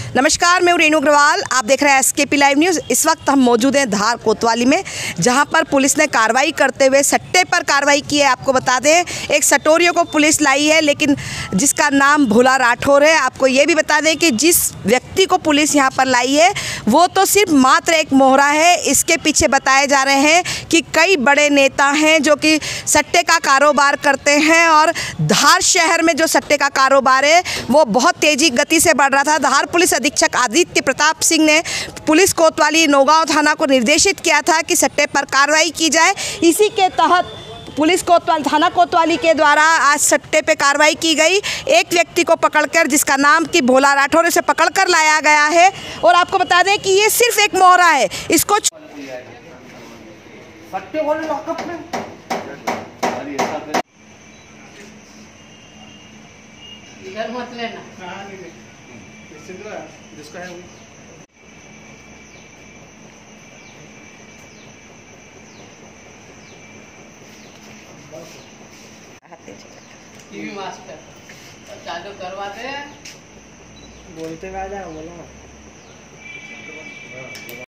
नमस्कार, मैं हूं रेणु अग्रवाल। आप देख रहे हैं एसकेपी लाइव न्यूज़। इस वक्त हम मौजूद हैं धार कोतवाली में, जहां पर पुलिस ने कार्रवाई करते हुए सट्टे पर कार्रवाई की है। आपको बता दें, एक सटोरियों को पुलिस लाई है, लेकिन जिसका नाम भोला राठौर है। आपको ये भी बता दें कि जिस व्यक्ति को पुलिस यहाँ पर लाई है वो तो सिर्फ मात्र एक मोहरा है। इसके पीछे बताए जा रहे हैं कि कई बड़े नेता हैं जो कि सट्टे का कारोबार करते हैं, और धार शहर में जो सट्टे का कारोबार है वो बहुत तेज़ी गति से बढ़ रहा था। धार पुलिस अधीक्षक आदित्य प्रताप सिंह ने पुलिस कोतवाली नौगांव थाना को निर्देशित किया था कि सट्टे पर कार्रवाई की जाए। इसी के तहत पुलिस कोतवाली थाना कोतवाली के द्वारा आज सट्टे पे कार्रवाई की गई। एक व्यक्ति को पकड़कर, जिसका नाम कि भोला राठौर, इसे पकड़कर लाया गया है। और आपको बता दें कि ये सिर्फ एक मोहरा है। इसको सट्टे वाले लॉकअप में इधर मत लेना। जिसका है टीवी मास्टर चालू करवाते हैं। बोलते हुए आ जाओ, बोलो ना।